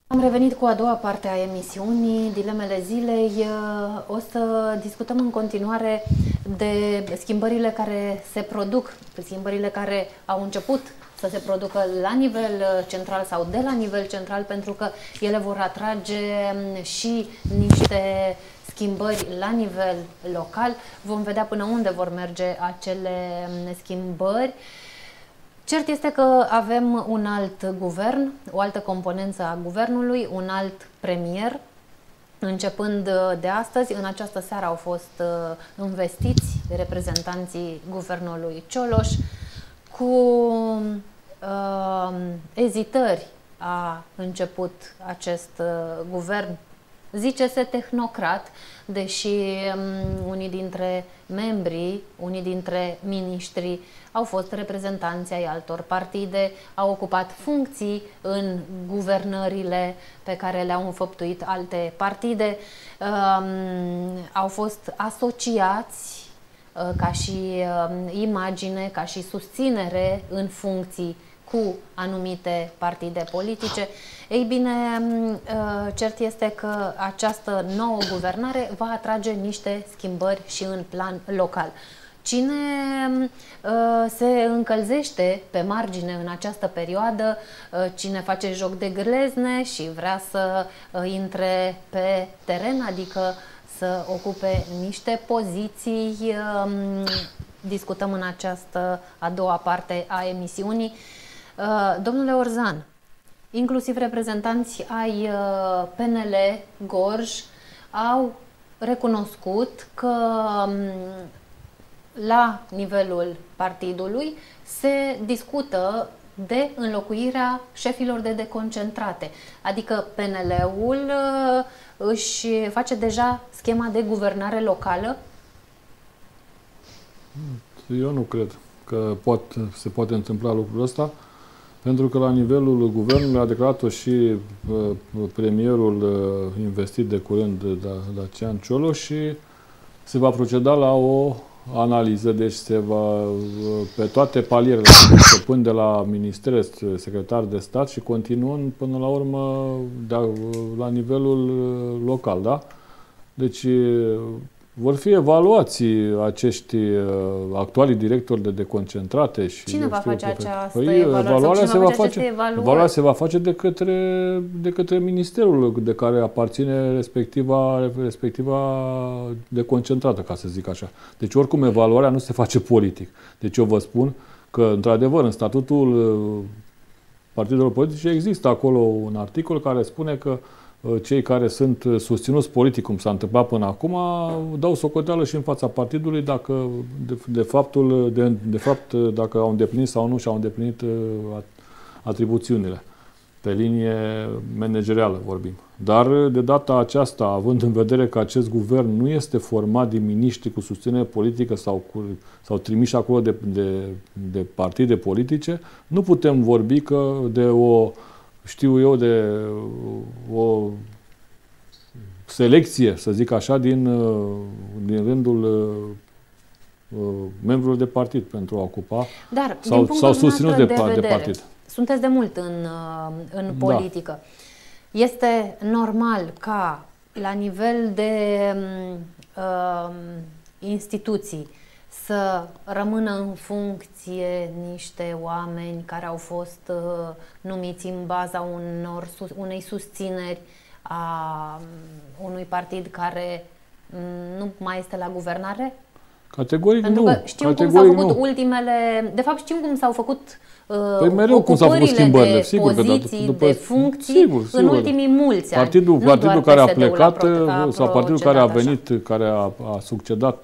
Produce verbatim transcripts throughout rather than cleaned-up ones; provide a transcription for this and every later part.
Am revenit cu a doua parte a emisiunii, Dilemele Zilei. O să discutăm în continuare de schimbările care se produc, schimbările care au început să se producă la nivel central sau de la nivel central, pentru că ele vor atrage și niște schimbări la nivel local. Vom vedea până unde vor merge acele schimbări. Cert este că avem un alt guvern, o altă componență a guvernului, un alt premier. Începând de astăzi, în această seară au fost învestiți reprezentanții guvernului Cioloș. Cu uh, ezitări a început acest uh, guvern, zice-se tehnocrat, deși um, unii dintre membrii, unii dintre miniștri au fost reprezentanți ai altor partide, au ocupat funcții în guvernările pe care le-au înfăptuit alte partide, um, au fost asociați uh, ca și uh, imagine, ca și susținere în funcții cu anumite partide politice. Ei bine, cert este că această nouă guvernare va atrage niște schimbări și în plan local. Cine se încălzește pe margine în această perioadă, cine face joc de glezne și vrea să intre pe teren, adică să ocupe niște poziții, discutăm în această a doua parte a emisiunii. Domnule Orzan, inclusiv reprezentanți ai P N L Gorj au recunoscut că la nivelul partidului se discută de înlocuirea șefilor de deconcentrate, adică P N L-ul își face deja schema de guvernare locală? Eu nu cred că pot, se poate întâmpla lucrul ăsta, pentru că la nivelul guvernului a declarat-o și uh, premierul uh, investit de curând, Dacian Cioloș, și se va proceda la o analiză, deci se va, uh, pe toate palierele, începând de la ministere, secretar de stat și continuând până la urmă de, uh, la nivelul uh, local, da? Deci uh, vor fi evaluați acești uh, actualii directori de deconcentrate. Și Cine va face această păi, evaluare? Evaluarea se va face, evaluarea se va face de către, de către ministerul de care aparține respectiva, respectiva deconcentrată, ca să zic așa. Deci oricum evaluarea nu se face politic. Deci eu vă spun că, într-adevăr, în statutul partidelor politice există acolo un articol care spune că cei care sunt susținuți politic, cum s-a întâmplat până acum, dau socoteală și în fața partidului dacă, de, de, faptul, de, de fapt, dacă au îndeplinit sau nu și-au îndeplinit atribuțiunile. Pe linie managerială vorbim. Dar de data aceasta, având în vedere că acest guvern nu este format din miniștri cu susținere politică sau, cu, sau trimiși acolo de, de, de partide politice, nu putem vorbi că de o știu eu, de o selecție, să zic așa, din, din rândul membrilor de partid pentru a ocupa. Dar, sau, sau susținut de, de, vedere, de partid. Sunteți de mult în, în politică. Da. Este normal ca la nivel de uh, instituții să rămână în funcție niște oameni care au fost uh, numiți în baza unor, sus, unei susțineri a um, unui partid care um, nu mai este la guvernare? Categoric Pentru nu. că știm Categoric cum s-au făcut nu. ultimele... De fapt știm cum s-au făcut uh, păi mereu cum s-au făcut schimbările, de sigur, poziții, că după, de funcții sigur, sigur, în ultimii mulți ani. Partidul, nu partidul care a plecat a sau partidul care a venit, așa. care a, a succedat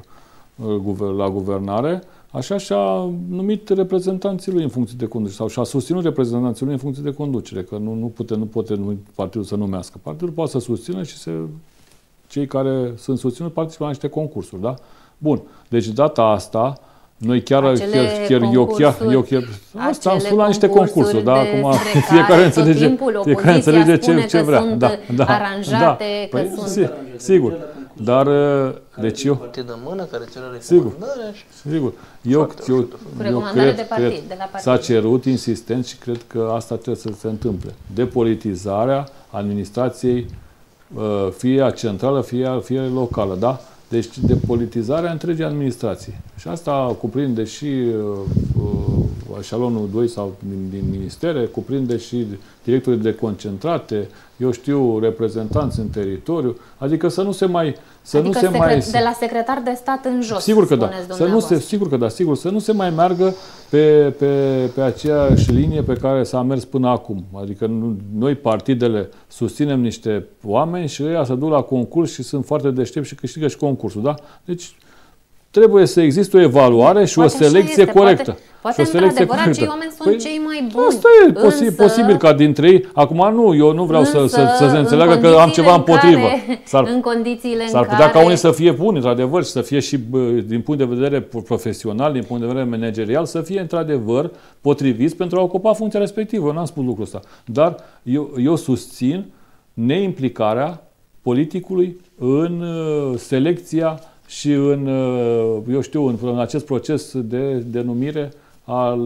uh, la guvernare, așa și-a numit reprezentanții lui în funcție de conducere sau și-a susținut reprezentanții lui în funcție de conducere, că nu, nu poate, nu poate partidul să numească. Partidul poate să susțină și se, cei care sunt susținuți participă la niște concursuri, da? Bun. Deci data asta, noi chiar, acele chiar, chiar eu chiar, eu chiar, asta am spus la niște concursuri, da? Acum fiecare înțelege, fiecare înțelege ce, ce vrea. Da, da, aranjate, da. că Păi, sunt... Sigur. Dar, deci eu... partid în mână, care cere recomandarea. Sigur, sigur. Eu, eu, eu cred de partid, de la că s-a cerut insistent și cred că asta trebuie să se întâmple. Depolitizarea administrației, fie a centrală, fie, fie locală, da? Deci depolitizarea întregii administrații. Și asta cuprinde și uh, eșalonul doi sau din, din ministere, cuprinde și directorii deconcentrate, eu știu, reprezentanți în teritoriu, adică să nu se mai... Să adică nu se secret, mai... de la secretar de stat în jos, sigur că da. Să nu se, sigur că da, sigur, să nu se mai meargă pe, pe, pe aceeași linie pe care s-a mers până acum. Adică nu, noi, partidele, susținem niște oameni și ăia se duc la concurs și sunt foarte deștepți și câștigă și concursul, da? Deci trebuie să existe o evaluare și poate o selecție corectă. Poate, poate într-adevăr, acei oameni sunt păi, cei mai buni. Asta e posibil, însă, posibil ca dintre ei. Acum nu, eu nu vreau să, să, să se înțeleagă că am ceva împotrivă. S-ar, în condițiile s-ar putea care... ca unii să fie buni, într-adevăr, și să fie și din punct de vedere profesional, din punct de vedere managerial, să fie într-adevăr potriviți pentru a ocupa funcția respectivă. Eu n-am spus lucrul ăsta. Dar eu, eu susțin neimplicarea politicului în selecția și în, eu știu, în, în acest proces de denumire al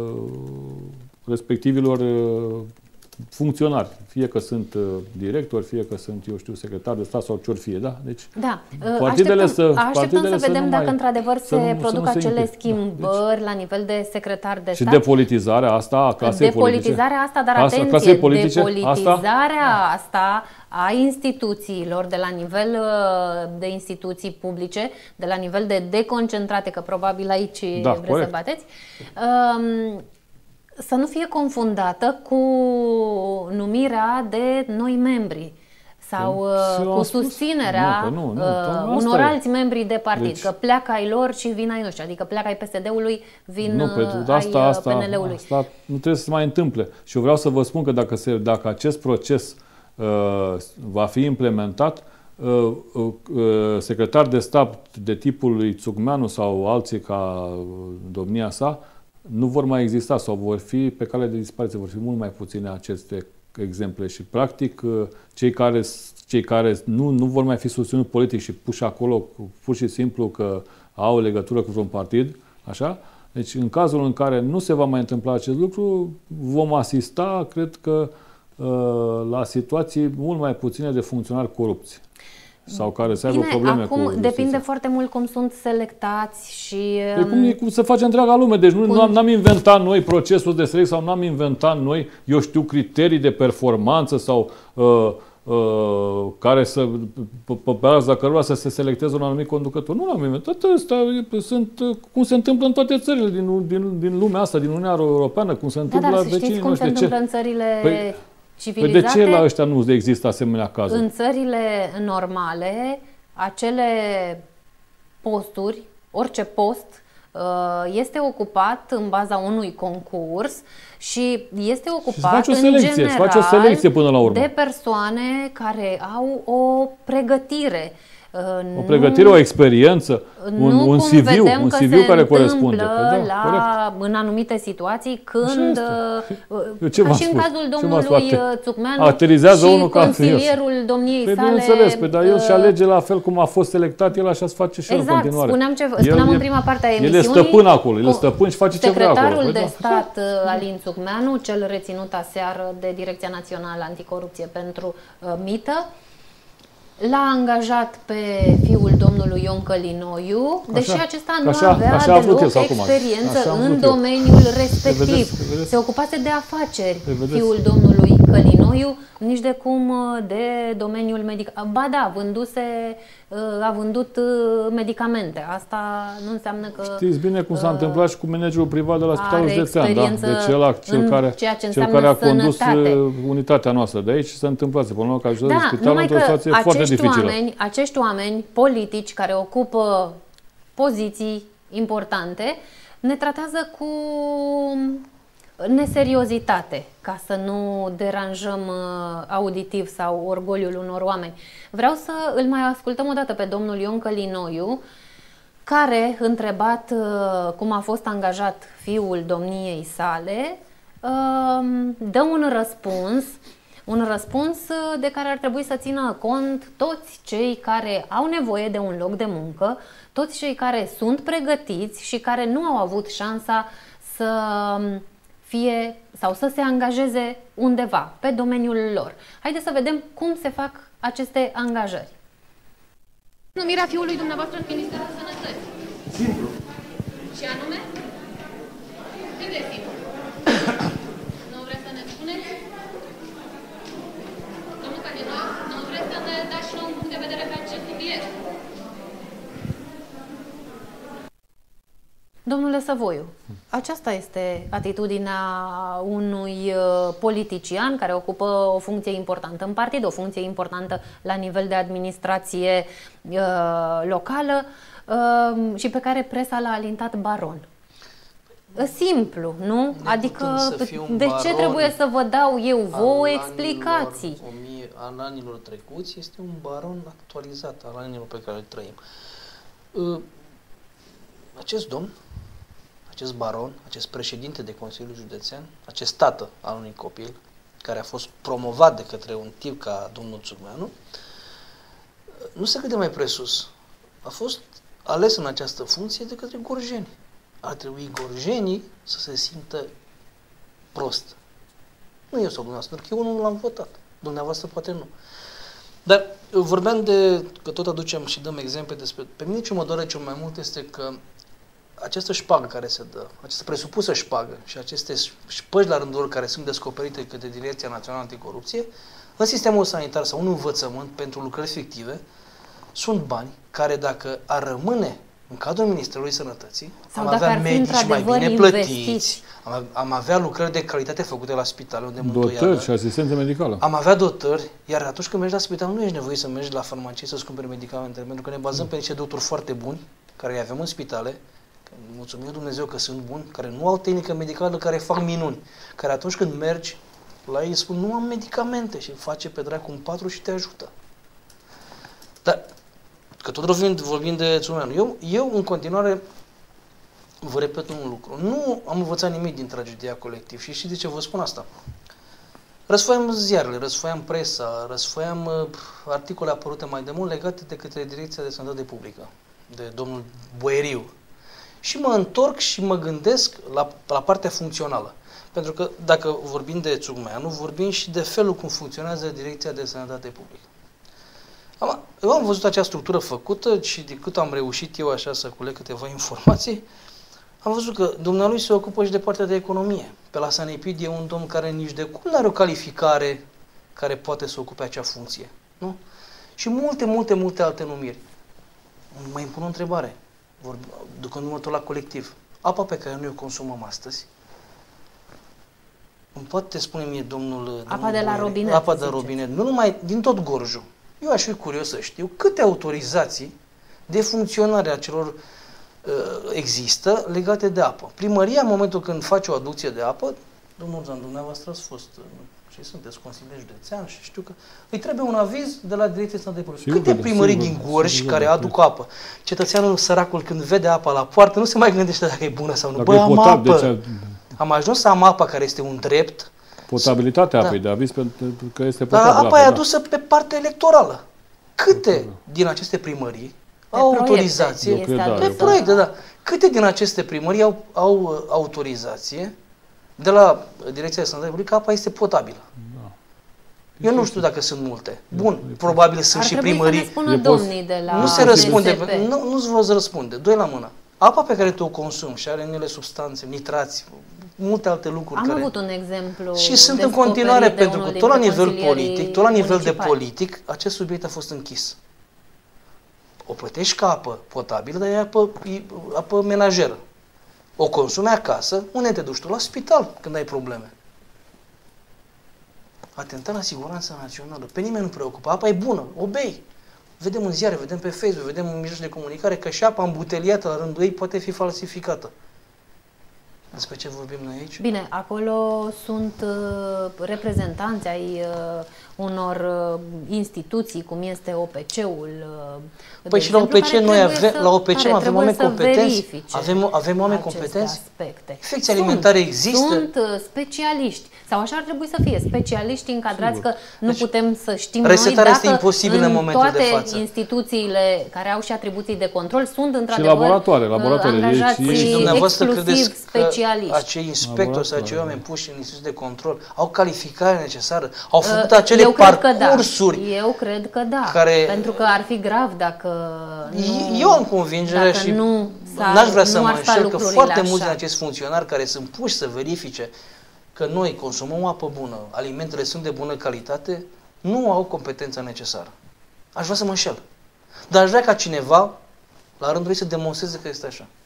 respectivilor funcționari. Fie că sunt directori, fie că sunt, eu știu, secretari de stat sau ce-or fie, da? Deci, da. partidele așteptăm, să, așteptăm partidele să vedem să dacă mai, într-adevăr se nu, produc se acele implic. schimbări da. Deci, la nivel de secretar de și stat. Și depolitizarea asta a clasei politice. Depolitizarea asta, dar asta, atenție, politice, depolitizarea asta, asta a instituțiilor, de la nivel de instituții publice, de la nivel de deconcentrate, că probabil aici da, vreți corect. să bateți, um, să nu fie confundată cu numirea de noi membri sau uh, cu susținerea nu, nu, nu, uh, unor e. alți membri de partid, deci, că pleacă ai lor și vin ai noștri, adică pleacă ai P S D-ului, vin nu, uh, asta, ai asta, P N L-ului. Asta nu trebuie să se mai întâmple. Și eu vreau să vă spun că dacă, se, dacă acest proces uh, va fi implementat, uh, uh, secretar de stat de tipul lui Țucmeanu sau alții ca domnia sa, nu vor mai exista sau vor fi pe cale de dispariție, vor fi mult mai puține aceste exemple și practic cei care, cei care nu, nu vor mai fi susținut politic și puși acolo pur și simplu că au legătură cu un partid, așa, deci în cazul în care nu se va mai întâmpla acest lucru, vom asista, cred că, la situații mult mai puține de funcționari corupți. Sau care să aibă Bine, probleme acum cu justiția. depinde foarte mult cum sunt selectați și... E cum, e cum să face întreaga lume. Deci nu am, n-am inventat noi procesul de selecție sau n-am inventat noi, eu știu, criterii de performanță sau uh, uh, care să, pe, pe baza cărora să se selecteze un anumit conducător. Nu l-am inventat. Astea sunt cum se întâmplă în toate țările din, din, din lumea asta, din Uniunea Europeană, cum se întâmplă da, la dar să vecinii știți cum noștri. se întâmplă în țările... Păi, civilizate, păi de ce la ăștia nu există asemenea cazuri? În țările normale, acele posturi, orice post, este ocupat în baza unui concurs și este ocupat și o selecție, în general face o selecție până la urmă. de persoane care au o pregătire. O pregătire, o experiență, un, un C V, un C V care corespunde. Da, la, în anumite situații când, ce ca și spus? în cazul domnului Țucmeanu aterizează și unul consilierul ca domniei păi, sale. Bineînțeles, pe, dar el și alege la fel cum a fost selectat, el așa se face și exact, în continuare. Spuneam, ce, spuneam el, în prima parte a emisiunii. El e stăpân acolo, el e stăpân și face ce vrea acolo. Secretarul de păi, stat da. Alin Țucmeanu, cel reținut aseară de Direcția Națională Anticorupție pentru uh, mită, l-a angajat pe fiul domnului Ion Călinoiu, deși așa, acesta nu așa, avea așa deloc experiență în domeniul respectiv. Vedeți, vedeți? Se ocupase de afaceri fiul domnului Călinoiu, nici de cum de domeniul medical. Ba da, vânduse, a vândut medicamente. Asta nu înseamnă că... Știți bine cum s-a uh, întâmplat și cu managerul privat de la Spitalul Județean, da? Deci ăla, cel care, cel care a condus sănătate. unitatea noastră de aici se întâmplase până la urmă că a ajutat da, spitalul într-o situație foarte dificilă. Oameni, acești oameni politici care ocupă poziții importante ne tratează cu neseriozitate, ca să nu deranjăm auditiv sau orgoliul unor oameni. Vreau să îl mai ascultăm o dată pe domnul Ion Călinoiu, care, întrebat cum a fost angajat fiul domniei sale, dă un răspuns Un răspuns de care ar trebui să țină cont toți cei care au nevoie de un loc de muncă, toți cei care sunt pregătiți și care nu au avut șansa să fie sau să se angajeze undeva pe domeniul lor. Haideți să vedem cum se fac aceste angajări. Numirea fiului dumneavoastră în Ministerul Sănătății. Simplu. Și anume? Cât de simplu? Nu vreți să ne spuneți? Domnul candidat, nu vreți să ne dați și un punct de vedere pe acest subiect? Domnule Săvoiu, aceasta este atitudinea unui politician care ocupă o funcție importantă în partid, o funcție importantă la nivel de administrație uh, locală uh, și pe care presa l-a alintat baron. Simplu, nu? Adică de ce trebuie să vă dau eu vouă explicații? Al anilor trecuți este un baron actualizat al anilor pe care îl trăim. Acest domn, acest baron, acest președinte de Consiliul Județean, acest tată al unui copil, care a fost promovat de către un tip ca domnul Țugmeanu, nu se crede mai presus. A fost ales în această funcție de către gorjeni. Ar trebui gorjenii să se simtă prost. Nu eu sau dumneavoastră, pentru că eu nu l-am votat. Dumneavoastră poate nu. Dar vorbeam de, că tot aducem și dăm exemple despre, pe mine ce mă doare cel mai mult este că această șpagă care se dă, această presupusă șpagă și aceste șpăgi la rândul lor care sunt descoperite către Direcția Națională Anticorupție, în sistemul sanitar sau în învățământ pentru lucrări fictive, sunt bani care dacă ar rămâne în cadrul Ministerului Sănătății, sau am avea medici mai bine plătiți, am, am avea lucrări de calitate făcute la spitale unde mântuială. Dotări și asistență medicală. Am avea dotări, iar atunci când mergi la spital nu ești nevoie să mergi la farmacie să-ți cumperi medicamente, pentru că ne bazăm pe niște doctori foarte buni, care îi avem în spitale, mulțumim Dumnezeu că sunt buni, care nu au tehnică medicală, care fac minuni, care atunci când mergi la ei spun nu am medicamente și face pe dracu un patru și te ajută. Dar, că tot vorbim, vorbim de Țumeanu, eu, eu în continuare vă repet un lucru. Nu am învățat nimic din tragedia colectiv și știți de ce vă spun asta? Răsfoiam ziarele, răsfoiam presa, răsfoiam uh, articole apărute mai de mult legate de către Direcția de Sănătate Publică, de domnul Boeriu. Și mă întorc și mă gândesc la, la partea funcțională. Pentru că dacă vorbim de Țugmeanu, vorbim și de felul cum funcționează Direcția de Sănătate Publică. Am, eu am văzut acea structură făcută și de cât am reușit eu așa să culeg câteva informații, am văzut că dumnealui se ocupă și de partea de economie. Pe la Sanepid e un domn care nici de cum nu are o calificare care poate să ocupe acea funcție. Nu? Și multe, multe, multe alte numiri. Mai îmi pun o întrebare. Ducându-mă tot la colectiv. Apa pe care noi o consumăm astăzi, îmi poate spune mie domnul... Apa domnul de la Boere, robinet. Apa de robinet. Nu numai din tot Gorjul. Eu aș fi curios să știu câte autorizații de funcționare a celor uh, există legate de apă. Primăria, în momentul când face o aducție de apă, domnul Zan, dumneavoastră ați fost uh, și sunteți consilier județean și știu că îi trebuie un aviz de la Direcția Sănătății Publice. Câte primării din Gorj care aduc apă? Cetățeanul săracul când vede apa la poartă nu se mai gândește dacă e bună sau nu. Bă, am apă! Deci, am ajuns să am apa care este un drept. Potabilitatea apei, da. de aviz pentru că este potabilă. Dar apa e adusă da. pe partea electorală. Câte din aceste primării pe au autorizație? Pe proiecte, da. Câte din aceste primării au, au autorizație de la Direcția de Sănătate Publică că apa este potabilă? Da. Eu nu știu dacă sunt multe. Bun, probabil sunt Ar și primării. Să ne spună domnii de la nu se răspunde, nu, nu-ți vă răspunde. Doi la mână. Apa pe care tu o consumi și are în ele substanțe, nitrați, multe alte lucruri. Am care... avut un exemplu. Și sunt în continuare, pentru că tot la nivel politic, tot la nivel de politic, acest subiect a fost închis. O plătești ca apă potabilă, dar e apă, e apă menajeră. O consumi acasă, unde te duci tu? La spital, când ai probleme. Atentat la siguranța națională. Pe nimeni nu preocupă. Apa e bună, o bei. Vedem în ziare, vedem pe Facebook, vedem în mijloace de comunicare că și apa îmbuteliată la rândul ei poate fi falsificată. Despre ce vorbim noi aici? Bine, acolo sunt uh, reprezentanți ai uh, unor uh, instituții, cum este O P C-ul. Uh, păi și la O P C noi avem, la O P C avem oameni competenți. Avem, avem oameni competenți. Aspecte. Infecții alimentare există. Sunt uh, specialiști. Sau așa ar trebui să fie, specialiști încadrați, sigur, că nu deci, putem să știm resetarea noi este imposibil în, în momentul toate de față. Instituțiile care au și atribuții de control sunt într-adevăr și laboratoare, laboratoare. angajați Deci, și dumneavoastră credeți specialiști. Că acei inspectori sau acei oameni puși în instituții de control au calificarea necesară, au făcut acele Eu parcursuri. Cred că da. Eu cred că da, care... pentru că ar fi grav dacă nu, eu am convingerea și nu n-aș vrea să mă înșel că foarte așa. mulți din acești funcționari care sunt puși să verifice că noi consumăm apă bună, alimentele sunt de bună calitate, nu au competența necesară. Aș vrea să mă înșel. Dar aș vrea ca cineva, la rândul lui, să demonstreze că este așa.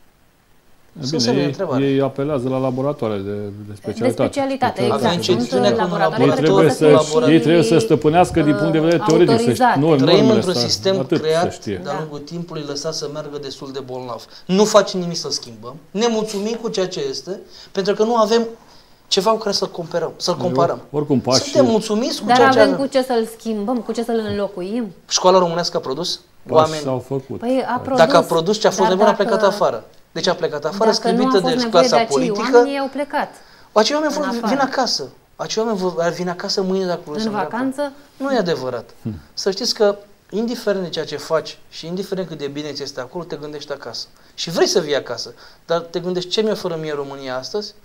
Bine, ei, ei apelează la laboratoare de, de specialitate. De specialitate, deci, exact. Sunt laboratoare ei trebuie, să, ei trebuie să stăpânească din punct de vedere teoretic. Să nu, trăim într-un sistem creat de-a lungul timpului, lăsat să meargă destul de bolnav. Nu facem nimic să schimbăm. Ne mulțumim cu ceea ce este, pentru că nu avem ceva cu care să-l comparăm. Să-l comparăm. Oricum, pași. Suntem mulțumiți cu Dar ceea ce avem avem. cu ce să-l schimbăm, cu ce să-l înlocuim. Școala românească a produs? Oameni s-au făcut. Păi a produs, dacă a produs ce a fost de bun, a plecat dacă... afară. Deci a plecat afară, scârbită de, de de clasa acei politică. Oamenii au plecat. Acei oameni vor, vin acasă. Acei oameni vor vin acasă mâine dacă vor în să vacanță? Nu e adevărat. Hmm. Să știți că, indiferent de ceea ce faci și indiferent cât de bine ți este acolo, te gândești acasă. Și vrei să vii acasă, dar te gândești ce mi oferă mie România astăzi?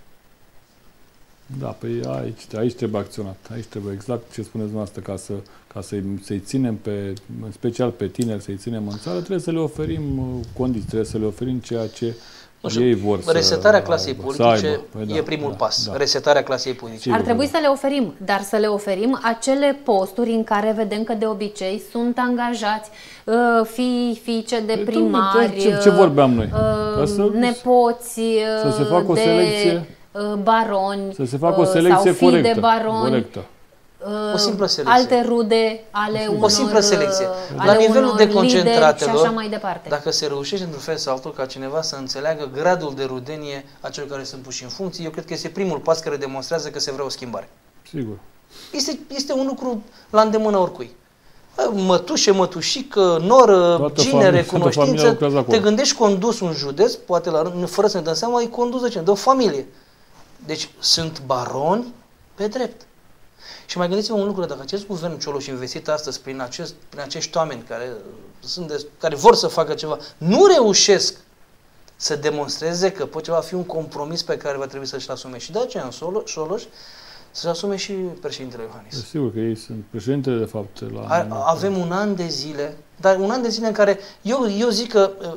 Da, păi aici, aici trebuie acționat. Aici trebuie exact ce spuneți noastră, ca, să, ca să-i, să-i ținem, pe, în special pe tineri, să-i ținem în țară, trebuie să le oferim condiții, trebuie să le oferim ceea ce știu, ei vor să resetarea clasei aibă, politice păi da, e primul da, pas. Da. Resetarea clasei politice. Sigur, Ar trebui da. să le oferim, dar să le oferim acele posturi în care vedem că de obicei sunt angajați uh, fii, fiice de primari, ce, ce vorbeam noi? Uh, să, nepoți să se facă o selecție, de baroni, să se facă o selecție sau corectă, de baroni. Corectă. O simplă selecție. Alte rude ale unor, o simplă selecție. Ale la nivelul de concentratelor, și așa mai departe. Dacă se reușește într-un fel sau altul ca cineva să înțeleagă gradul de rudenie a celor care sunt puși în funcție, eu cred că este primul pas care demonstrează că se vrea o schimbare. Sigur. Este, este un lucru la îndemână oricui. Mătușe, mătușică, noră, toată ginere, cunoștință, te gândești condus un județ, poate la rând, fără să ne dăm seama, îi condus de cine? De o familie. Deci sunt baroni pe drept. Și mai gândiți-vă un lucru, dacă acest guvern Cioloș investit astăzi prin, acest, prin acești oameni care, sunt de, care vor să facă ceva, nu reușesc să demonstreze că pot ceva fi un compromis pe care va trebui să-și asume și Dacian Cioloș, să-și asume și președintele Iohannis. Sigur că ei sunt președintele, de fapt. La A, avem un an de zile, dar un an de zile în care eu, eu zic că uh,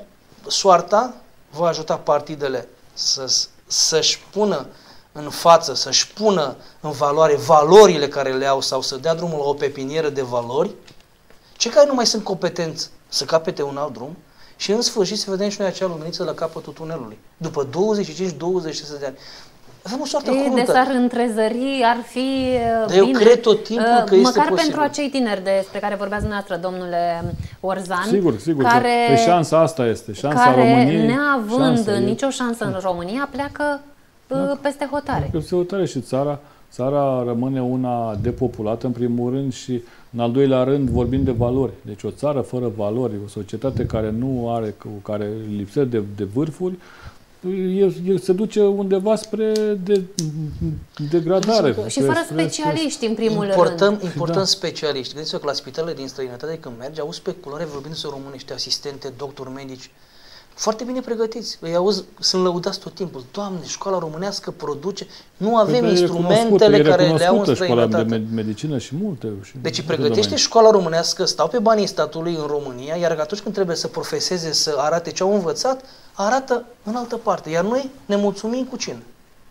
soarta va ajuta partidele să, să-și pună în față, să-și pună în valoare valorile care le au sau să dea drumul la o pepinieră de valori, cei care nu mai sunt competenți să capete un alt drum și în sfârșit să vedem și noi acea luminiță la capătul tunelului. După douăzeci și cinci douăzeci și șase de ani. Avem o soartă Ei, cruntă. De s-ar întrezări, ar fi Dar bine. eu cred tot timpul uh, că este măcar posibil. pentru acei tineri despre care vorbeați dumneavoastră, domnule Orzan. Sigur, sigur. Care, că pe șansa asta este. Șansa care, României. neavând șansa nicio șansă în România, pleacă da. peste hotare. Peste hotare și țara, țara rămâne una depopulată, în primul rând, și în al doilea rând vorbim de valori. Deci o țară fără valori, o societate care nu are, care lipsește de, de vârfuri, El, el se duce undeva spre de, degradare. Și fără specialiști, în primul importăm, rând. Importăm da. specialiști. Gândiți-vă că la spitalele din străinătate, când mergi, auzi pe culoare vorbindu-se românește, asistente, doctori, medici, foarte bine pregătiți. Îi auzi, sunt lăudați tot timpul. Doamne, școala românească produce. Nu avem păi, instrumentele care le au în străinătate. De medicină și multe. Și deci pregătește școala românească, stau pe banii statului în România, iar atunci când trebuie să profeseze, să arate ce au învățat, arată în altă parte. Iar noi ne mulțumim cu cine?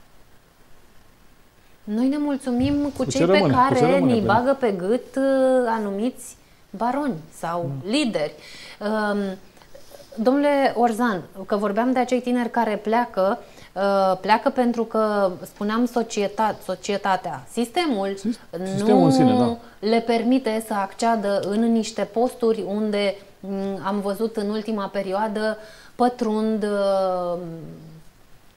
Noi ne mulțumim cu, cu cei rămâne, pe care rămâne, ne bagă pe gât uh, anumiți baroni sau mm. lideri. Um, Domnule Orzan, că vorbeam de acei tineri care pleacă, uh, pleacă pentru că, spuneam, societate, societatea, sistemul, sistemul nu în sine, da. le permite să acceadă în niște posturi unde m, am văzut în ultima perioadă pătrund uh,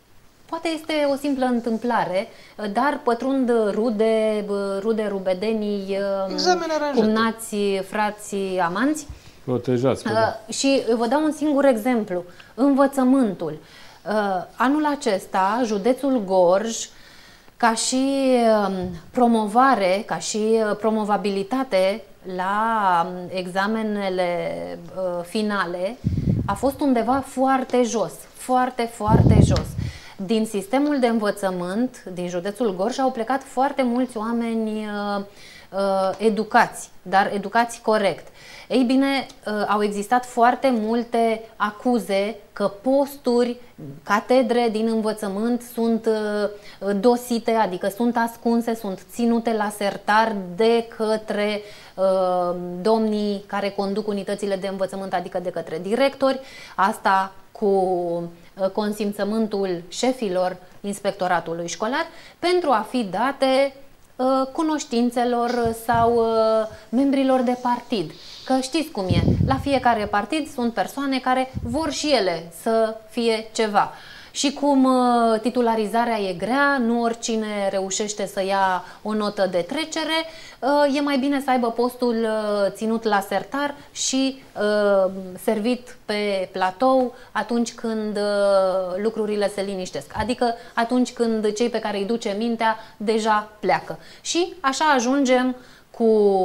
Poate este o simplă întâmplare, dar pătrund rude, rude rubedenii, cumnați, frații, amanți. Protejați. Uh, și vă dau un singur exemplu. Învățământul. Uh, anul acesta, județul Gorj, ca și uh, promovare, ca și uh, promovabilitate la um, examenele uh, finale, a fost undeva foarte jos. Foarte, foarte jos. Din sistemul de învățământ din județul Gorj au plecat foarte mulți oameni uh, uh, educați, dar educați corect. Ei bine, uh, au existat foarte multe acuze că posturi, catedre din învățământ sunt uh, dosite, adică sunt ascunse, sunt ținute la sertar de către uh, domnii care conduc unitățile de învățământ, adică de către directori. Asta cu consimțământul șefilor inspectoratului școlar pentru a fi date uh, cunoștințelor sau uh, membrilor de partid. Că știți cum e, la fiecare partid sunt persoane care vor și ele să fie ceva. Și cum uh, titularizarea e grea, nu oricine reușește să ia o notă de trecere, uh, e mai bine să aibă postul uh, ținut la sertar și uh, servit pe platou atunci când uh, lucrurile se liniștesc. Adică atunci când cei pe care îi duce mintea deja pleacă. Și așa ajungem cu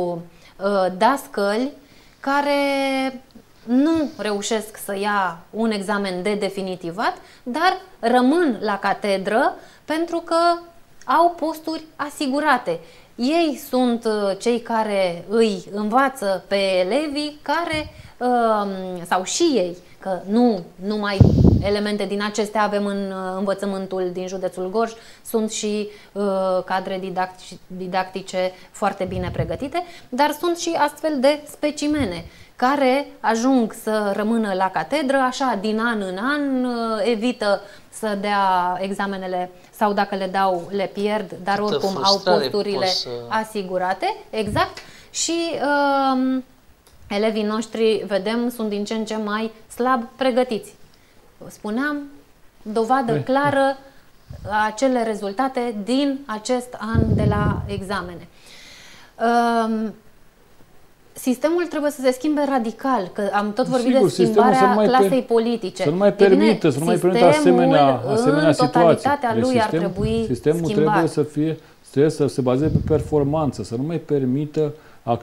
uh, dascăli care nu reușesc să ia un examen de definitivat, dar rămân la catedră pentru că au posturi asigurate. Ei sunt cei care îi învață pe elevii care, sau și ei, că nu numai elemente din acestea avem în învățământul din județul Gorj, sunt și cadre didactice foarte bine pregătite, dar sunt și astfel de specimene care ajung să rămână la catedră, așa, din an în an, evită să dea examenele sau dacă le dau, le pierd, dar Câtă oricum au posturile să... asigurate, exact, și uh, elevii noștri, vedem, sunt din ce în ce mai slab pregătiți. Spuneam, dovadă Ei. clară acele rezultate din acest an de la examene. Uh, Sistemul trebuie să se schimbe radical, că am tot vorbit Sigur, de schimbarea clasei per... politice. Să nu mai permită, bine, să nu mai permită asemenea, asemenea situații. În lui deci ar trebui sistemul schimbat. trebuie să fie, trebuie să se bazeze pe performanță, să nu mai permită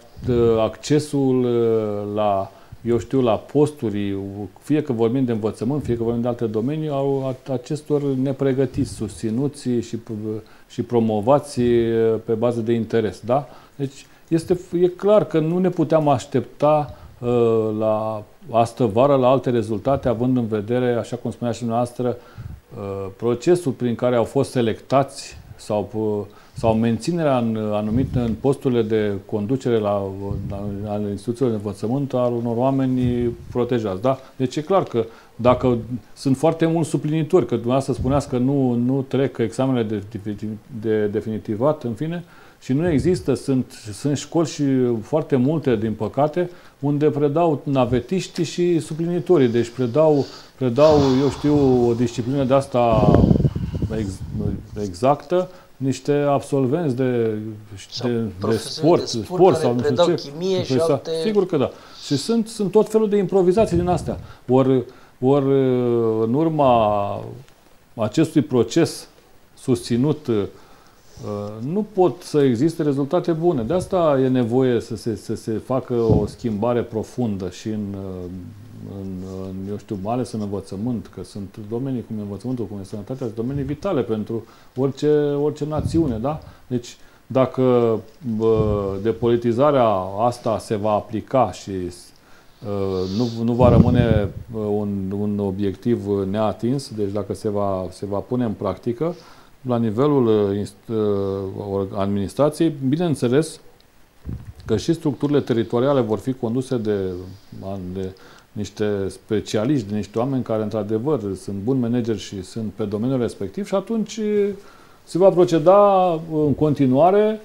accesul la, eu știu, la posturi, fie că vorbim de învățământ, fie că vorbim de alte domenii, au acestor nepregătiți, susținuți și, și promovați pe bază de interes. Da? Deci, Este, e clar că nu ne puteam aștepta uh, la astă vară la alte rezultate, având în vedere, așa cum spunea și dumneavoastră, uh, procesul prin care au fost selectați sau, uh, sau menținerea în, anumite, în posturile de conducere la, la, ale instituțiilor de învățământ al unor oameni protejați. Da? Deci e clar că dacă sunt foarte mulți suplinitori, că dumneavoastră spuneați că nu, nu trec examenele de, de, de definitivat, în fine, și nu există, sunt, sunt școli și foarte multe, din păcate, unde predau navetiștii și suplinitorii. Deci predau, predau, eu știu, o disciplină de asta ex, exactă, niște absolvenți de, de, de sport, de sport, sport sau nu știu ce. Chimie și alte... Sigur că da. Și sunt, sunt tot felul de improvizații din astea. Ori, ori în urma acestui proces susținut, nu pot să existe rezultate bune. De asta e nevoie să se, să se facă o schimbare profundă și în, în, în, eu știu, mai ales în învățământ, că sunt domenii cum e învățământul, cum e sănătatea, sunt domenii vitale pentru orice, orice națiune, da? Deci, dacă depolitizarea asta se va aplica și nu, nu va rămâne un, un obiectiv neatins, deci dacă se va, se va pune în practică, la nivelul administrației, bineînțeles că și structurile teritoriale vor fi conduse de, de niște specialiști, de niște oameni care, într-adevăr, sunt buni manageri și sunt pe domeniul respectiv și atunci se va proceda în continuare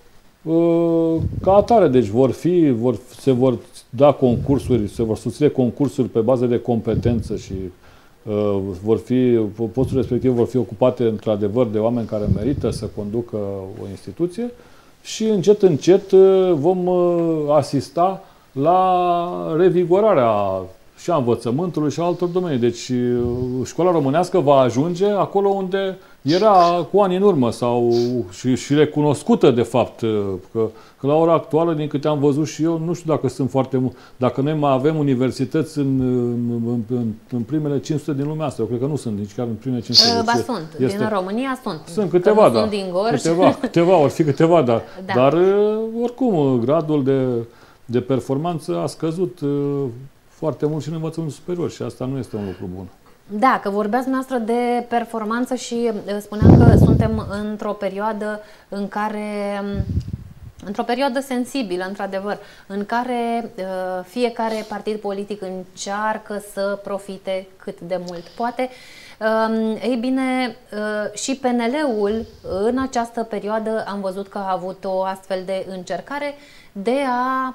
ca atare. Deci vor fi, vor, se vor da concursuri, se vor susține concursuri pe bază de competență și vor fi, posturile respective vor fi ocupate într-adevăr de oameni care merită să conducă o instituție și încet, încet vom asista la revigorarea și a învățământului și a altor domenii. Deci școala românească va ajunge acolo unde era cu ani în urmă sau și, și recunoscută de fapt că, că la ora actuală, din câte am văzut și eu, nu știu dacă sunt foarte mult, dacă noi mai avem universități în, în, în, în primele cinci sute din lumea asta. Eu cred că nu sunt nici chiar în primele cinci sute. Ba sunt, este, din România sunt. Sunt câteva, da. Sunt din Gorj. Câteva, câteva, or fi câteva, da. Da. Dar oricum, gradul de, de performanță a scăzut foarte mult și în învățământul superior și asta nu este un lucru bun. Da, că vorbeați noastră de performanță și spuneam că suntem într-o perioadă în care, într-o perioadă sensibilă, într-adevăr, în care uh, fiecare partid politic încearcă să profite cât de mult poate. Uh, ei bine, uh, și P N L-ul în această perioadă am văzut că a avut o astfel de încercare de a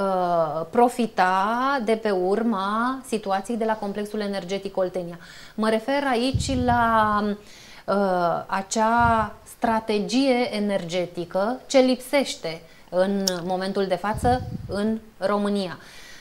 profita de pe urma situației de la complexul energetic Oltenia. Mă refer aici la uh, acea strategie energetică ce lipsește în momentul de față în România.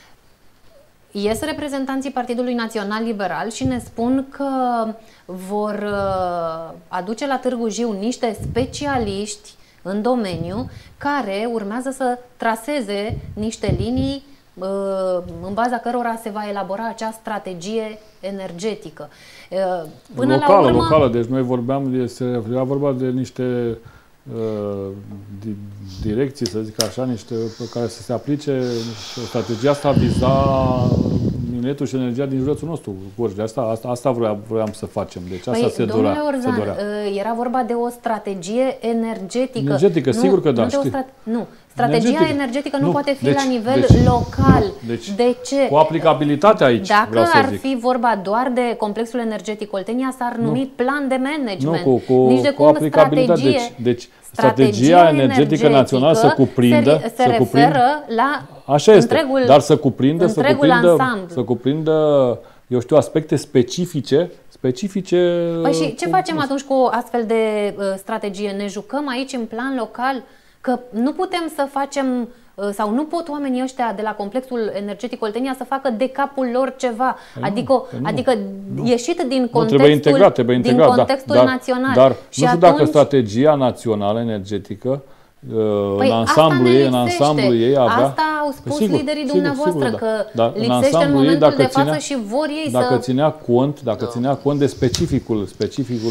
Ies reprezentanții Partidului Național Liberal și ne spun că vor uh, aduce la Târgu Jiu niște specialiști în domeniu, care urmează să traseze niște linii în baza cărora se va elabora acea strategie energetică. Până locală, la urmă... locală. Deci noi vorbeam, este, era vorba de niște uh, direcții, să zic așa, niște pe care să se aplice. Strategia asta viza minetul și energia din județul nostru, Gorj. De asta, asta, asta vroiam, vroiam să facem. Deci asta păi, se dorea. Orzan, se dorea. Era vorba de o strategie energetică. Energetică, nu, sigur că da. Nu, Strat... nu. strategia energetică, energetică nu, nu poate fi deci, la nivel deci, local. Deci, de ce? Cu aplicabilitatea aici, Dacă vreau să ar zic. fi vorba doar de complexul energetic Oltenia, s-ar numi nu. plan de management. Nu, cu, cu, Nici de cu cum aplicabilitate. strategie, deci, deci strategia energetică națională să cuprindă... se, se să referă cuprindă, la așa este, întregul, dar să cuprindă, să cuprindă, ansamblu. să cuprindă, eu știu, aspecte specifice, specifice... Păi și ce cu, facem atunci cu o astfel de uh, strategie? Ne jucăm aici în plan local? Că nu putem să facem... sau nu pot oamenii ăștia de la complexul energetic Oltenia să facă de capul lor ceva, păi adică, nu, adică nu. ieșit din nu, contextul, trebuie integrat, trebuie integrat, din contextul da, național. Dar și nu știu atunci... dacă strategia națională energetică păi în ansamblu ei, în ansamblu ei avea... Asta au spus sigur, liderii sigur, dumneavoastră, sigur, că da. lipsește în, în momentul dacă de față ținea, și vor ei dacă să... Dacă ținea cont, dacă da. ținea cont de specificul, specificul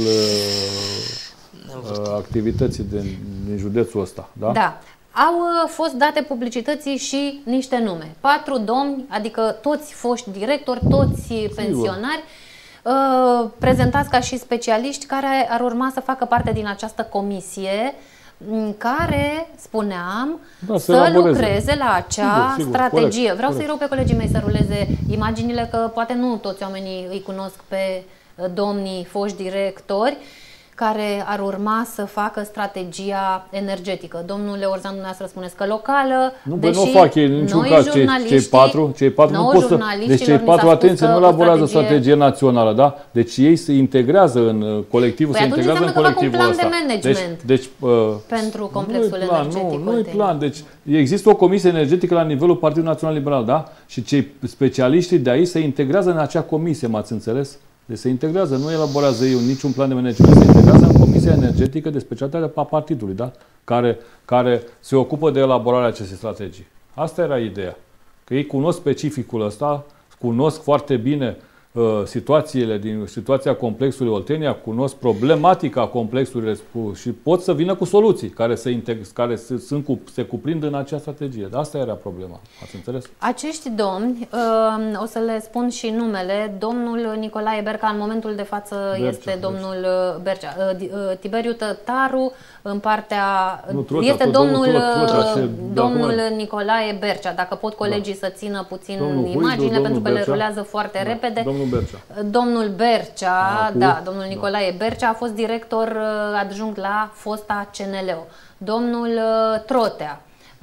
uh, activității din, din județul ăsta. Da? Da. Au fost date publicității și niște nume. Patru domni, adică toți foști directori, toți pensionari, uh, prezentați ca și specialiști care ar urma să facă parte din această comisie care, spuneam, da, să lucreze la acea sigur, sigur, strategie. Corect, Vreau corect. să-i rog pe colegii mei să ruleze imaginile, că poate nu toți oamenii îi cunosc pe domnii foști directori care ar urma să facă strategia energetică. Domnule Orzan, dumneavoastră spuneți că locală, nu, deși nu fac ei niciun caz, cei, cei patru, cei patru nu pot să... Deci cei patru, atenție, nu elaborează strategie... strategie națională, da? Deci ei se integrează în colectivul, păi se integrează în colectivul ăsta. Păi atunci înseamnă că fac un plan de management deci, deci, uh, pentru complexul nu plan, energetic. Nu, nu e plan. Deci există o comisie energetică la nivelul Partidului Național Liberal, da? Și cei specialiștii de aici se integrează în acea comisie, m-ați înțeles? Deci se integrează, nu elaborează eu niciun plan de management, se integrează în Comisia Energetică de Specialitate a partidului, da? care, care se ocupă de elaborarea acestei strategii. Asta era ideea. Că ei cunosc specificul ăsta, cunosc foarte bine uh, situațiile din situația complexului Oltenia, cunosc problematica complexului și pot să vină cu soluții care, se, integ- care se, sunt cu, se cuprind în acea strategie. Dar asta era problema. Ați înțeles? Acești domni, uh, o să le spun și numele, domnul Nicolae Berca, în momentul de față Bercea, este domnul Bercea, uh, Tiberiu Tătaru, în partea... Nu, Troța, este domnul, Troța, domnul Nicolae Bercea. Dacă pot colegii da. să țină puțin domnul imaginile, Huidu, pentru că Bercea, le rulează foarte da. repede. Domnul Bercea. Domnul Bercea, Acu, da, domnul Nicolae da. Bercea a fost director adjunct la fosta C N L O. Domnul Trotea,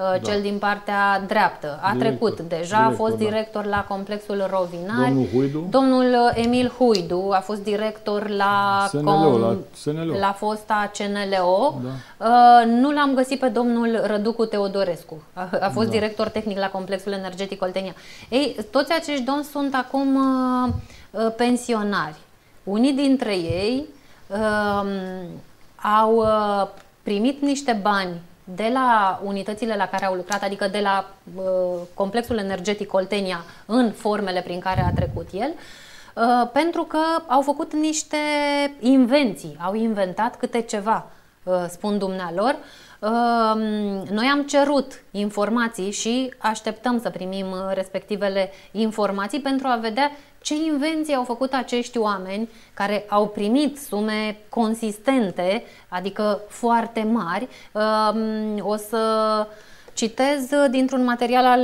da. cel din partea dreaptă. A director, trecut deja, director, a fost director da. la complexul Rovinari. Domnul Huidu? Domnul Emil Huidu a fost director la, S N L O, com, la, S N L O. la fosta C N L O. Da. Uh, nu l-am găsit pe domnul Răducu Teodorescu. A, a fost da. director tehnic la complexul energetic Oltenia. Ei, toți acești domni sunt acum uh, uh, pensionari. Unii dintre ei uh, au uh, primit niște bani de la unitățile la care au lucrat, adică de la uh, complexul energetic Oltenia în formele prin care a trecut el, uh, pentru că au făcut niște invenții, au inventat câte ceva, uh, spun dumnealor. Uh, noi am cerut informații și așteptăm să primim respectivele informații pentru a vedea ce invenții au făcut acești oameni care au primit sume consistente, adică foarte mari. O să citez dintr-un material al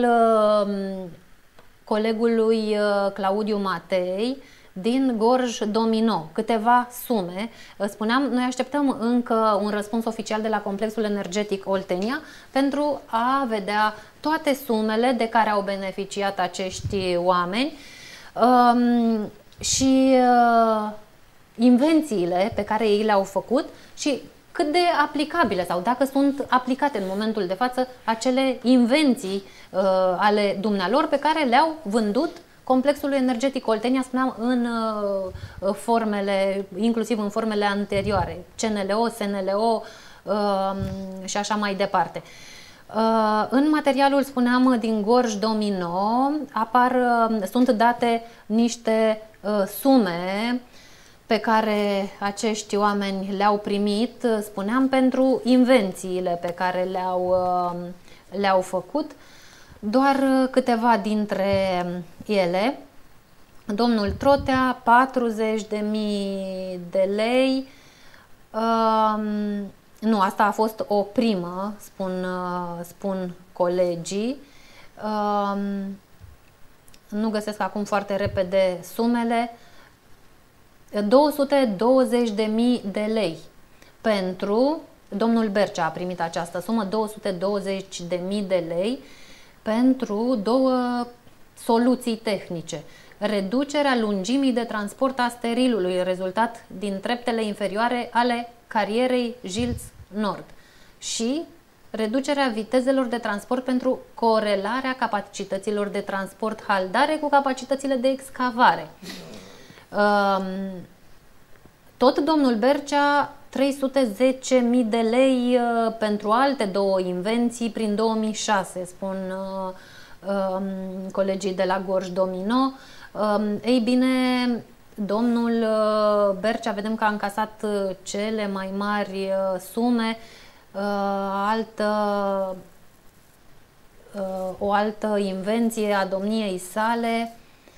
colegului Claudiu Matei din Gorj Domino, câteva sume. Spuneam, noi așteptăm încă un răspuns oficial de la complexul energetic Oltenia pentru a vedea toate sumele de care au beneficiat acești oameni. Um, și uh, invențiile pe care ei le-au făcut și cât de aplicabile sau dacă sunt aplicate în momentul de față acele invenții uh, ale dumnealor pe care le-au vândut complexului energetic Oltenia, spuneam, în uh, formele, inclusiv în formele anterioare, C N L O, S N L O uh, și așa mai departe. Uh, în materialul, spuneam, din Gorj Domino apar, uh, sunt date niște uh, sume pe care acești oameni le-au primit, uh, spuneam, pentru invențiile pe care le-au uh, le-au făcut. Doar uh, câteva dintre ele. Domnul Trotea, patruzeci de mii de lei. Uh, Nu, asta a fost o primă, spun, spun colegii. Nu găsesc acum foarte repede sumele. două sute douăzeci de mii de lei pentru, domnul Bercea a primit această sumă, două sute douăzeci de mii de lei pentru două soluții tehnice. Reducerea lungimii de transport a sterilului, rezultat din treptele inferioare ale carierei Jilț Nord, și reducerea vitezelor de transport pentru corelarea capacităților de transport haldare cu capacitățile de excavare. Tot domnul Bercea, trei sute zece mii de lei pentru alte două invenții prin două mii șase, spun colegii de la Gorj Domino. Ei bine, domnul Bercea, vedem că a încasat cele mai mari sume, altă, o altă invenție a domniei sale,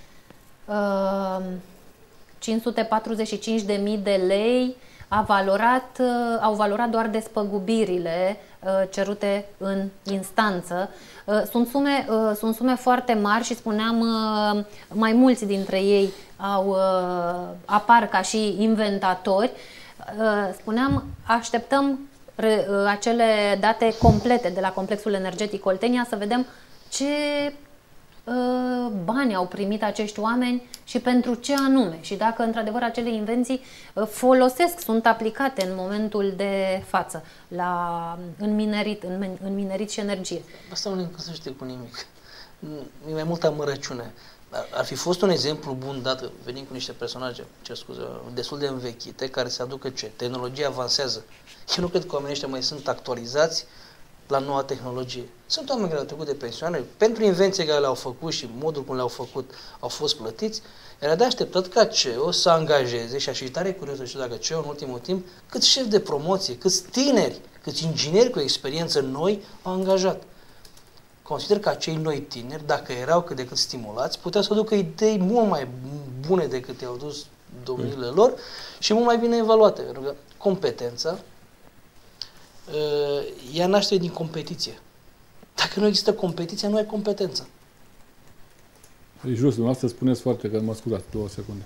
cinci sute patruzeci și cinci de mii de lei, a valorat, au valorat doar despăgubirile cerute în instanță. Sunt sume, sunt sume foarte mari și spuneam, mai mulți dintre ei au, apar ca și inventatori. Spuneam, așteptăm acele date complete de la complexul energetic Oltenia să vedem ce bani au primit acești oameni și pentru ce anume și dacă într-adevăr acele invenții folosesc, sunt aplicate în momentul de față la, în, minerit, în, în minerit și energie. Asta nu se știe cu nimic. E mai multă amărăciune. Ar, ar fi fost un exemplu bun dat, venim cu niște personaje, ce scuze, destul de învechite, care se aducă ce? Tehnologia avansează. Eu nu cred că oamenii ăștia mai sunt actualizați la noua tehnologie. Sunt oameni care au trecut de pensioane, pentru invenții care le-au făcut și modul cum le-au făcut au fost plătiți. Era de așteptat ca C E O să angajeze, și aș fi tare curios să știu dacă C E O în ultimul timp, câți șefi de promoție, câți tineri, câți ingineri cu experiență noi au angajat. Consider că acei noi tineri, dacă erau cât de cât stimulați, puteau să aducă idei mult mai bune decât i-au dus domnile lor și mult mai bine evaluate. Pentru că competența ea naște din competiție. Dacă nu există competiție, nu ai competență. E just, dumneavoastră spuneți foarte, că mă scuzați două secunde.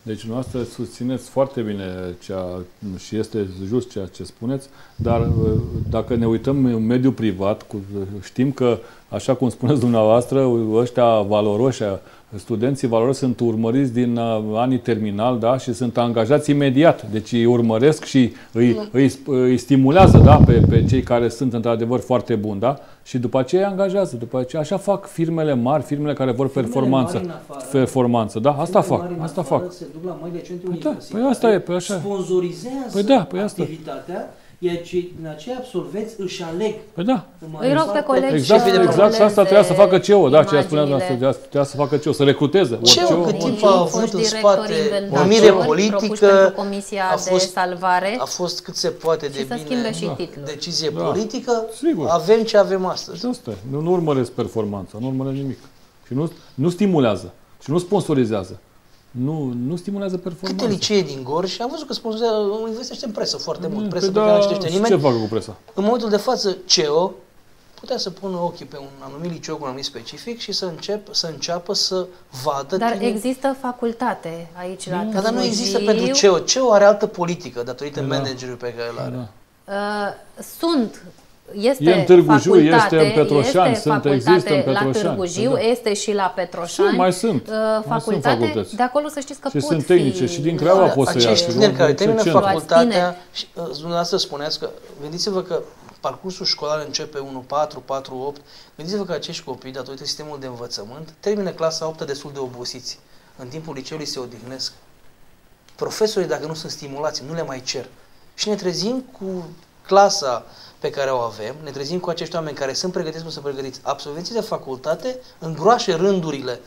Deci noastră susțineți foarte bine ceea, și este just ceea ce spuneți, dar dacă ne uităm în mediul privat, știm că, așa cum spuneți dumneavoastră, ăștia valoroși, studenții valoroși sunt urmăriți din anii terminal, da, și sunt angajați imediat. Deci îi urmăresc și îi, îi, îi stimulează, da, pe, pe cei care sunt într-adevăr foarte buni, da? Și după aceea îi angajează. După aceea, așa fac firmele mari, firmele care vor firmele performanță. Afară, performanță, da? Asta fac. Asta fac. Se duc la marile centre păi da, păi asta e, păi așa. Sponsorizează păi da, păi asta. activitatea, iar cei, în acei absolvenți își aleg. Păi da. Îi rog pe colegi exact, să exact, și asta trebuia să facă C E O, da, ce a spuneat asta, trebuia să facă C E O, să recruteze. C E O cât timp a avut în spate o mire politică, Comisia a fost, de salvare, a fost cât se poate de bine și titlul. decizie da. politică, sigur. Avem ce avem astăzi. Și asta, nu, nu urmăresc performanța, nu urmăresc nimic. Și nu, nu stimulează, și nu sponsorizează. Nu, nu stimulează performanța. Câte licee din Gorj, am văzut că sponsorizează, investește în presă foarte mult, presă pe pe care nu citește nimeni. Ce facă cu presa? În momentul de față, C E O putea să pună ochii pe un anumit liceu cu un anumit specific și să, încep, să înceapă să vadă... Dar tine... există facultate aici la Târgu Dar nu există pentru C E O. C E O are altă politică datorită da. managerului pe care îl are. Da. Uh, sunt... Este e în Târgu Jiu, facultate, este în Petroșani, este sunt, există în la Petroșani. Târgu Jiu, da. este și la Petroșani. Sunt, mai sunt. Uh, facultate, mai sunt facultăți. De acolo să știți că și pot sunt tehnice fi... și din Craiova da, pot să ia. Acești tineri care termină facultatea, și uh, dumneavoastră spuneați că, gândiți-vă că parcursul școlar începe unu patru, patru opt, gândiți-vă că acești copii, datorită sistemului de învățământ, termină clasa a optă destul de obosiți. În timpul liceului se odihnesc. Profesorii, dacă nu sunt stimulați, nu le mai cer. Și ne trezim cu clasa pe care o avem, ne trezim cu acești oameni care sunt pregătiți cum sunt pregătiți. Absolvenții de facultate îngroașe rândurile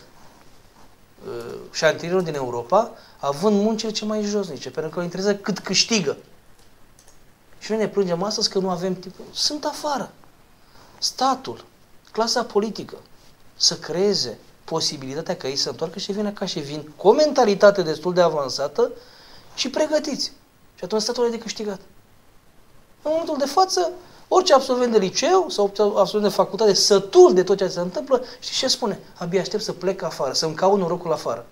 uh, șantierilor din Europa, având muncile ce mai josnice, pentru că îl interesează cât câștigă. Și noi ne plângem astăzi că nu avem timp. Sunt afară. Statul, clasa politică, să creeze posibilitatea ca ei să întoarcă și vină ca și vin cu o mentalitate destul de avansată și pregătiți. Și atunci statul are de câștigat. În momentul de față, orice absolvent de liceu sau absolvent de facultate sătul de tot ce se întâmplă, știi ce spune? Abia aștept să plec afară, să-mi caut norocul afară.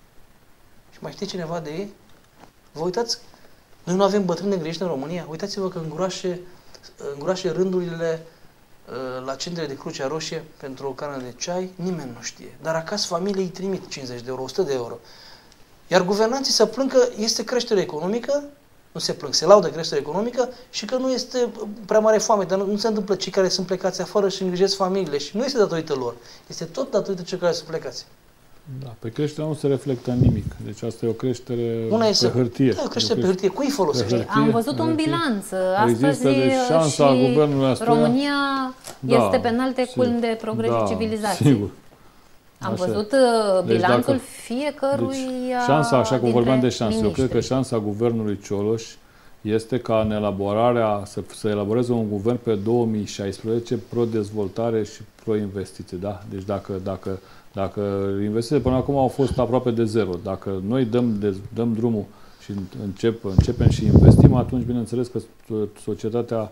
Și mai știe cineva de ei? Vă uitați? Noi nu avem bătrâni îngrijiți în România. Uitați-vă că îngroașe, îngroașe rândurile uh, la centrele de Crucea Roșie pentru o cană de ceai, nimeni nu știe. Dar acasă familiei îi trimit cincizeci de euro, o sută de euro. Iar guvernanții se plâng că este creștere economică, nu se plâng, se laudă creștere economică și că nu este prea mare foame, dar nu, nu se întâmplă cei care sunt plecați afară și îngrijesc familiile și nu este datorită lor, este tot datorită celor care sunt plecați. Da, pe creșterea nu se reflectă în nimic, deci asta e o creștere Una pe hârtie. Da, o creștere pe hârtie, cui folosește? Hârtie, Am văzut un bilanț, astăzi există, deci, șansa și guvernului Astoria, România da, este pe înalte culmi de progres da, și civilizație. Sigur. Am Așa. văzut deci bilanțul dacă, fiecărui deci, șansa, așa cum vorbeam de șanse, miniștri. eu cred că șansa guvernului Cioloș este ca în elaborarea, să, să elaboreze un guvern pe două mii șaisprezece pro-dezvoltare și pro-investiție. Da? Deci dacă, dacă, dacă investițiile până acum au fost aproape de zero, dacă noi dăm, de, dăm drumul și încep, începem și investim, atunci bineînțeles că societatea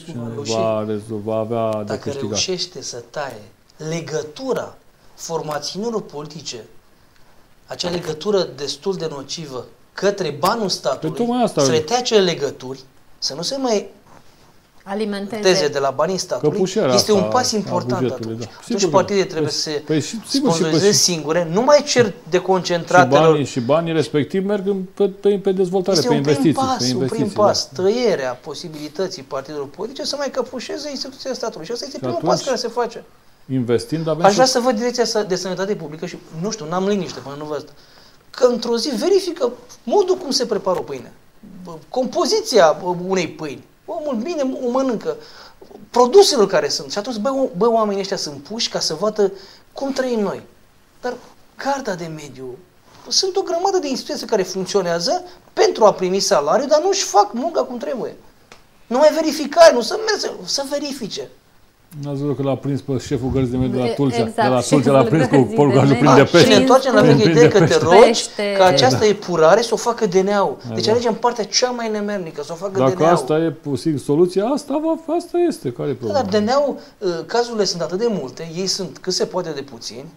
va, va avea de Dacă câștigat. reușește să taie legătura formațiunilor politice, acea legătură destul de nocivă către banul statului, asta, să le taie acele legături, să nu se mai alimenteze de la banii statului, este un pas important atunci. Da. Atunci partidele trebuie să se păi, sponsorizeze singure, nu mai cer de concentratele. Și banii, și banii respectiv merg pe, pe, pe dezvoltare, este pe investiții. Este un prim pas, pe investiții, un prim pas, da. tăierea posibilității partidelor politice să mai căpușeze instituția statului. Și asta este și primul pas care se face. Investind, avem Aș vrea să văd Direcția de Sănătate Publică și, nu știu, n-am liniște până nu văd, că într-o zi verifică modul cum se prepară o pâine, compoziția unei pâini. Omul bine o mănâncă, produselor care sunt. Și atunci, bă, bă, oamenii ăștia sunt puși ca să vadă cum trăim noi. Dar Garda de Mediu, sunt o grămadă de instituții care funcționează pentru a primi salariu, dar nu-și fac munca cum trebuie. Nu mai verificare, nu să merge, să verifice. N-ați văzut că l-a prins pe șeful gărzii de mediu de la Tulcea. Exact, de la Tulcea l-a prins cu porcajul plin de pește. Și ne întoarcem la veche idee că te rogi ca această da. epurare să o facă D N A-ul. Deci da. alegem partea cea mai nemernică, să o facă Dacă D N A-ul. asta e posibil, soluția, asta, va, asta este. Care e problema? Da, dar D N A-ul, cazurile sunt atât de multe, ei sunt cât se poate de puțini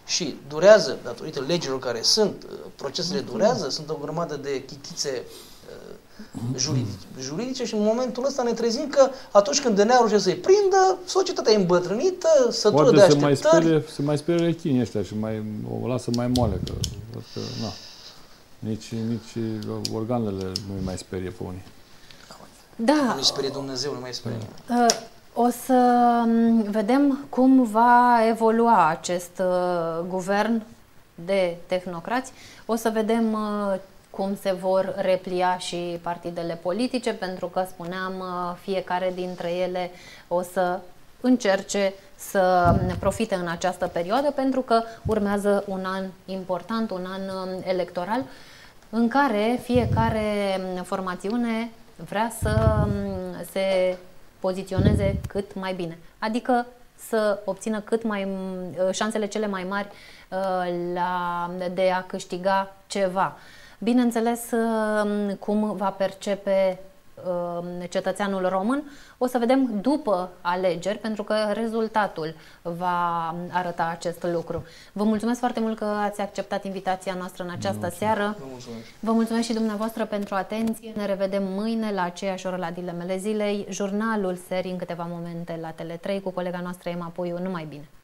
și durează, datorită legilor care sunt, procesele durează, sunt o grămadă de chitițe juridice, juridice și în momentul ăsta ne trezim că atunci când D N A-ul să-i prindă, societatea e îmbătrânită, sătură de așteptări. Se mai sperie, se mai sperie rechinii ăștia și mai, o lasă mai moale, că, că na, nici, nici organele nu-i mai sperie pe unii. Da. Nu-i sperie Dumnezeu, nu mai sperie. Uh, o să vedem cum va evolua acest uh, guvern de tehnocrați. O să vedem uh, cum se vor replia și partidele politice, pentru că, spuneam, fiecare dintre ele o să încerce să profite în această perioadă, pentru că urmează un an important, un an electoral, în care fiecare formațiune vrea să se poziționeze cât mai bine, adică să obțină cât mai șansele cele mai mari la, de a câștiga ceva. Bineînțeles, cum va percepe cetățeanul român, o să vedem după alegeri, pentru că rezultatul va arăta acest lucru. Vă mulțumesc foarte mult că ați acceptat invitația noastră în această mulțumesc. seară. Vă mulțumesc. Vă mulțumesc și dumneavoastră pentru atenție. Ne revedem mâine la aceeași oră la Dilemele Zilei, jurnalul serii în câteva momente la Tele trei cu colega noastră Ema Puiu. Numai bine!